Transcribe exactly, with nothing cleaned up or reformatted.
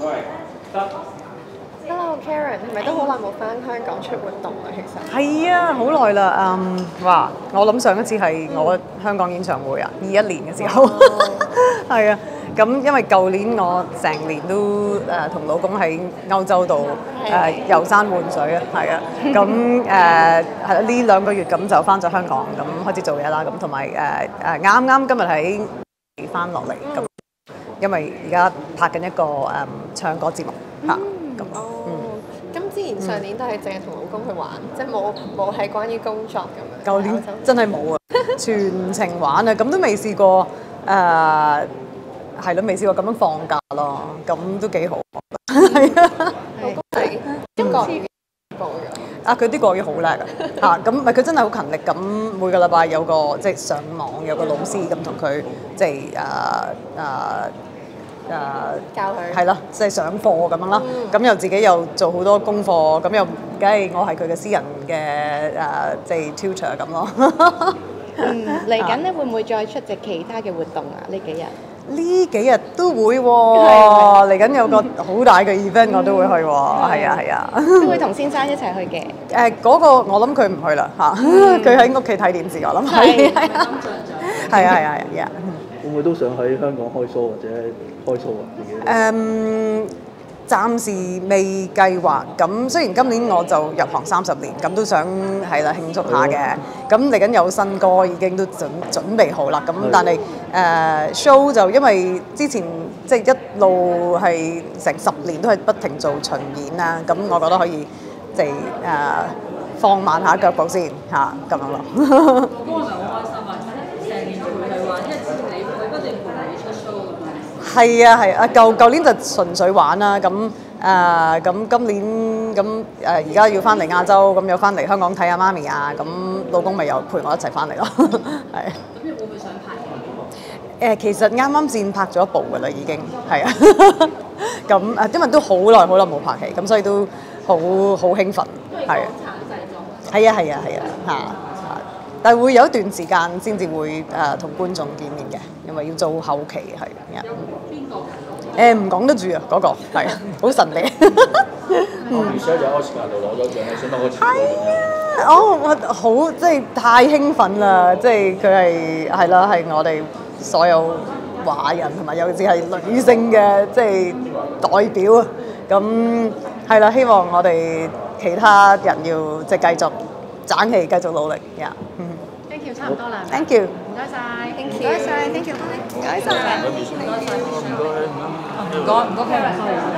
Hello Karen，係咪都好耐冇翻香港出活動啦？其實係啊，好耐啦。嗯，哇！我諗上一次係我香港演唱會啊，二一年嘅時候。係啊，咁因為舊年我成年都誒同老公喺歐洲度誒遊山玩水啊，係啊。咁誒係啦，呢兩個月咁就翻咗香港，咁開始做嘢啦。咁同埋誒誒啱啱今日喺翻落嚟，咁因為而家拍緊一個誒唱歌節目嚇。咁哦，咁之前上年都係淨係同老公去玩，即係冇冇係關於工作咁樣。 舊年真係冇啊，全程玩啊，咁都未試過誒，係咯，未試過咁樣放假咯，咁都幾好。係啊， 老公仔中國語報嘅。 啊，佢啲國語好叻啊！嚇，咁咪佢真係好勤力，咁每個禮拜有個即係上網有個老師咁同佢即係誒誒。誒、uh, 教佢係啦，即係上課咁樣啦。咁、嗯、又自己又做好多功課，咁又梗係我係佢嘅私人嘅誒，即係 tutor 咁咯。 嗯，嚟緊咧會唔會再出席其他嘅活動啊？呢幾日？ 呢幾日都會喎，嚟緊有個好大嘅 event 我都會去喎。係啊係啊， 都會同先生一齊去嘅。 誒嗰個我諗佢唔去啦嚇，佢喺屋企睇電視我諗。係係啊係啊係啊。 會唔會都想喺香港開 show 或者開 show 啊？自己誒，暫時未計劃。咁雖然今年我就入行三十年，咁都想係啦慶祝下嘅。咁嚟緊有新歌已經都準準備好啦。咁但係誒 show 就因為之前即係一路係成十年都係不停做巡演啦。咁我覺得可以即係誒放慢下腳步先嚇咁樣咯。 老公係咪好開心啊？成年陪佢玩，因為你佢不斷陪你出 show 咁樣。 係啊係啊，舊舊年就純粹玩啦，咁誒咁今年咁誒而家要翻嚟亞洲，咁又翻嚟香港睇下媽咪啊，咁老公咪又陪我一齊翻嚟咯，係。 咁你會唔會想拍？ 誒其實啱啱先拍咗一部㗎啦，已經係啊，咁誒因為都好耐好耐冇拍戲，咁所以都好好興奮，係啊。 產製作。 係啊係啊係啊嚇。但係會有一段時間先至會誒同觀眾見面嘅，因為要做後期係。 有邊個誒唔講得住啊，嗰、那個係好神秘。 嗯，而且就喺奧斯卡度攞咗獎，你想攞個錢？ 係啊，我我好即係太興奮啦！即係佢係係啦，係我哋所有華人同埋尤其是係女性嘅即係代表啊！咁係啦，希望我哋其他人要即係繼續爭氣，繼續努力呀！嗯 Thank you， 差唔多啦。 Thank you， 唔該晒。 Thank you， 唔該晒。Thank you，唔該晒。 唔該晒。 唔該唔該 Karen。